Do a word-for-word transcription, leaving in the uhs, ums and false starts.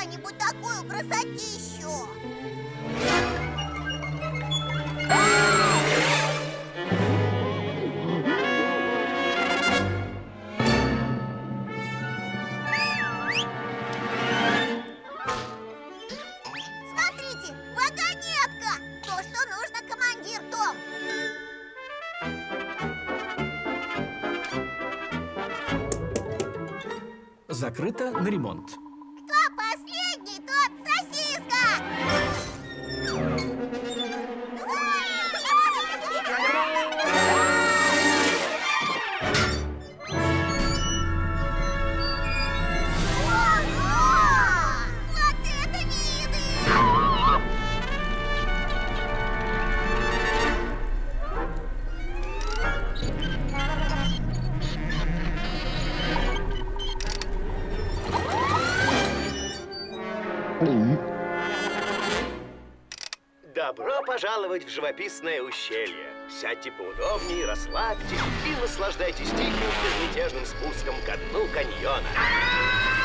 какую-нибудь такую красотищу. Смотрите, вагонетка! То, что нужно, командир Том. Закрыто на ремонт. Кто последний, тот сосиска! Ого! Вот это виды! Добро пожаловать в живописное ущелье. Сядьте поудобнее, расслабьтесь и наслаждайтесь тихим, безмятежным спуском ко дну каньона.